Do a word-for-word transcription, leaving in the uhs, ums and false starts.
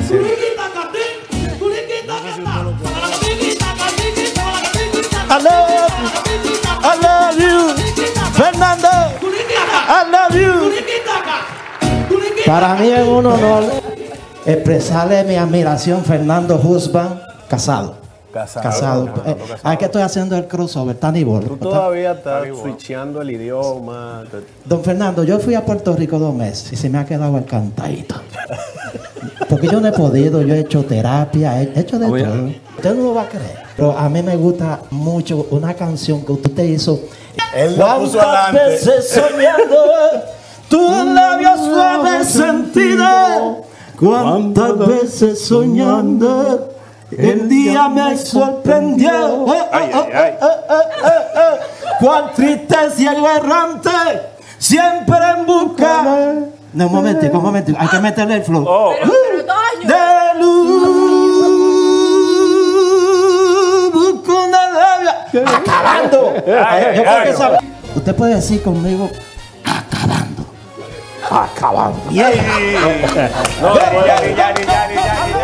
sí. I love you, I love you, Fernando, I love you. Para mí es un honor expresarle mi admiración, Fernando Husband, casado. Casado. Casado. Fernando, Eh, casado. Ay, que estoy haciendo el crossover, tan igual. Tú todavía estás switchando el idioma. Don Fernando, yo fui a Puerto Rico dos meses y se me ha quedado el cantadito. Porque yo no he podido, yo he hecho terapia, he hecho de Oye. todo. Usted no lo va a creer. Pero a mí me gusta mucho una canción que usted hizo. Él lo puso ¿Cuántas adelante. veces soñando tus labios suaves sentido? ¿Cuántas veces soñando el día me sorprendió? Eh, Ay, eh, ay, ay. eh, eh, eh, eh. Cuán triste cielo errante, siempre en busca. No, un momentico, un momentico, hay que meterle el flow. Oh. Pero, pero, Toño. De luz, busco una labia. Acabando. Ay, Yo creo ay, que sabe. Usted puede decir conmigo, acabando. Acabando. No, ya, ya, ya, ya, ya, ya, ya.